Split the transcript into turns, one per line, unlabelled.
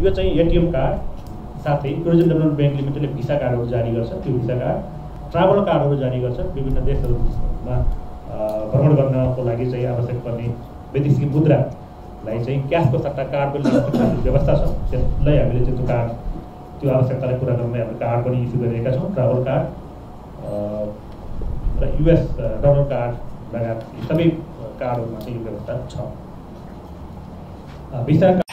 यो चाहिँ ATM card साथै टुरिज्म डेभलपमेन्ट ब्याङ्क लिमिटेडले भिसा कार्डहरू जारी गर्छ। त्यो भिसा कार्ड ट्राभल कार्डहरू जारी गर्छ। विभिन्न देशहरूमा भ्रमण गर्नको लागि चाहिँ आवश्यक पर्ने वैदेशिक मुद्रालाई चाहिँ क्यासको सट्टा कार्ड पनि लिने व्यवस्था छ। त्यसलाई हामीले चाहिँ त्यो कार्ड त्यो आवश्यकतालाई पुरा गर्नलाई हामीले कार्ड पनि इस्यु गरिरहेका छौँ। ट्राभल कार्ड र US डलर कार्ड लगायत सबै कार्डहरूमा चाहिँ यो व्यवस्था छ। भिसा